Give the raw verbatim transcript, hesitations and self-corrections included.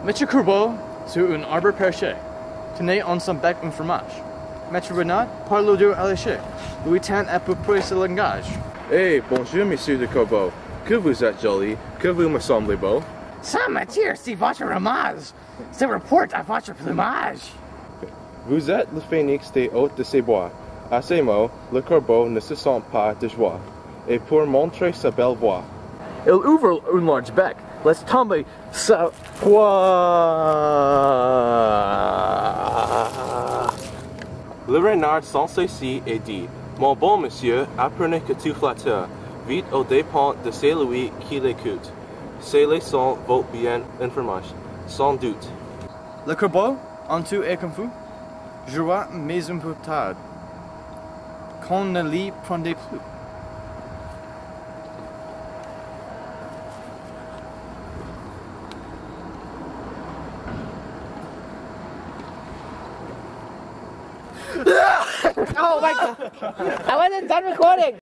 Monsieur Corbeau, sur un arbre perché, tenez en son bec un fromage. Maître Renard parle de alléché, lui tend à peu près ce langage. Eh, bonjour, monsieur de Corbeau. Que vous êtes joli, que vous me semblez beau. Ça m'attire si votre ramage se reporte à votre plumage. Vous êtes le phénix des hôtes de ces bois. À ces mots, le corbeau ne se sent pas de joie, et pour montrer sa belle voix, Il ouvre un large bec, laisse tomber sa poids. le renard s'en saisit et dit, mon bon monsieur, apprenez que tout flatteur, vite aux dépens de celui qui l'écoute. Ces leçons vaut bien un fromage, sans doute. Le corbeau, en tout est confus, jouera mais un peu tard, qu'on ne l'y prendait plus. Oh my god! I wasn't done recording!